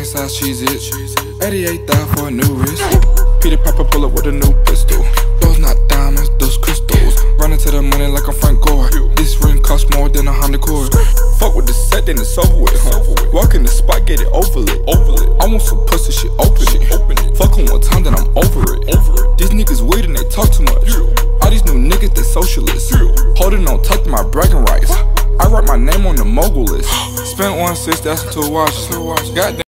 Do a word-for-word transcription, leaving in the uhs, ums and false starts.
size cheese it. eighty-eight thousand for a new wrist. Peter Piper pull up with a new pistol. Those not diamonds, those crystals. Running to the money like I'm Frank Gore. This ring costs more than a Honda Accord. Fuck with the set, then it's over with, huh? Walk in the spot, get it over it. I want some pussy, shit, open it. Fuck on one time, then I'm over it. These niggas weird and they talk too much. All these new niggas, they socialists. Holding on tight to my bragging rights. I write my name on the mogul list. Spent one six, that's two watches. Goddamn.